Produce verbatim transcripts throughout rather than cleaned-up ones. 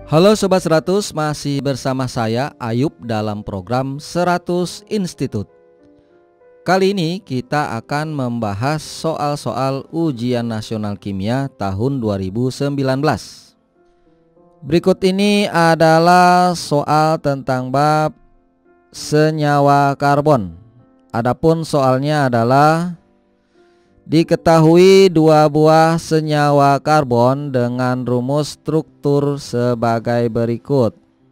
Halo Sobat seratus, masih bersama saya Ayub dalam program seratus Institute. Kali ini kita akan membahas soal-soal ujian nasional kimia tahun dua ribu sembilan belas. Berikut ini adalah soal tentang bab senyawa karbon. Adapun soalnya adalah: diketahui dua buah senyawa karbon dengan rumus struktur sebagai berikut.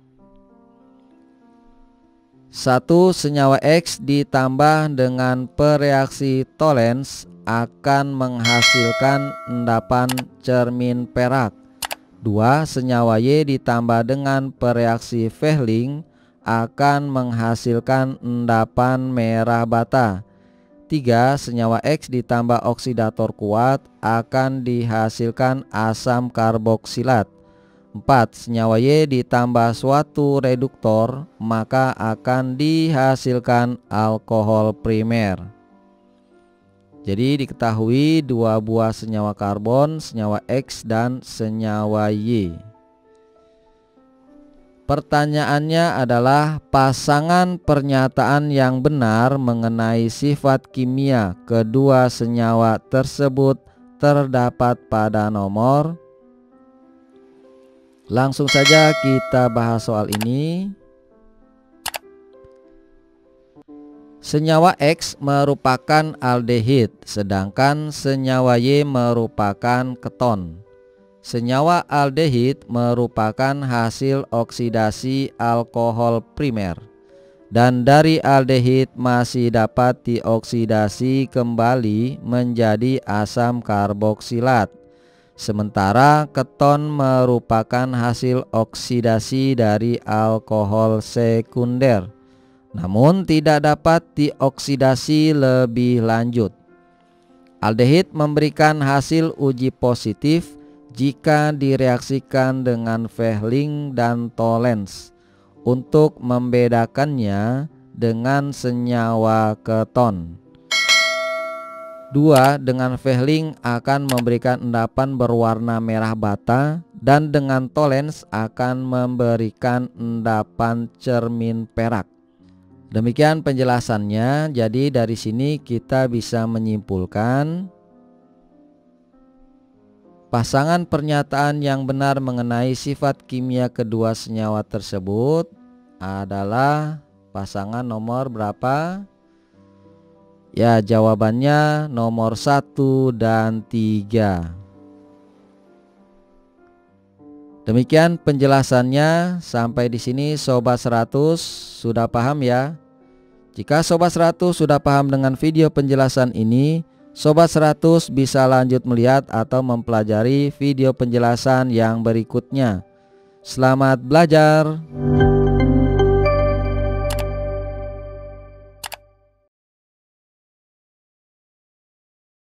Satu. Senyawa X ditambah dengan pereaksi Tollens akan menghasilkan endapan cermin perak. Dua. Senyawa Y ditambah dengan pereaksi Fehling akan menghasilkan endapan merah bata. Tiga. Senyawa X ditambah oksidator kuat akan dihasilkan asam karboksilat. Empat. Senyawa Y ditambah suatu reduktor maka akan dihasilkan alkohol primer. Jadi diketahui dua buah senyawa karbon, senyawa X dan senyawa Y. Pertanyaannya adalah pasangan pernyataan yang benar mengenai sifat kimia kedua senyawa tersebut terdapat pada nomor. Langsung saja kita bahas soal ini. Senyawa X merupakan aldehid, sedangkan senyawa Y merupakan keton. Senyawa aldehid merupakan hasil oksidasi alkohol primer, dan dari aldehid masih dapat dioksidasi kembali menjadi asam karboksilat. Sementara keton merupakan hasil oksidasi dari alkohol sekunder, namun tidak dapat dioksidasi lebih lanjut. Aldehid memberikan hasil uji positif jika direaksikan dengan Fehling dan Tollens untuk membedakannya dengan senyawa keton. Dua. Dengan Fehling akan memberikan endapan berwarna merah bata, dan dengan Tollens akan memberikan endapan cermin perak. Demikian penjelasannya. Jadi dari sini kita bisa menyimpulkan pasangan pernyataan yang benar mengenai sifat kimia kedua senyawa tersebut adalah pasangan nomor berapa? Ya, jawabannya nomor satu dan tiga. Demikian penjelasannya. Sampai di sini Sobat seratus sudah paham ya? Jika Sobat seratus sudah paham dengan video penjelasan ini, Sobat seratus bisa lanjut melihat atau mempelajari video penjelasan yang berikutnya. Selamat belajar.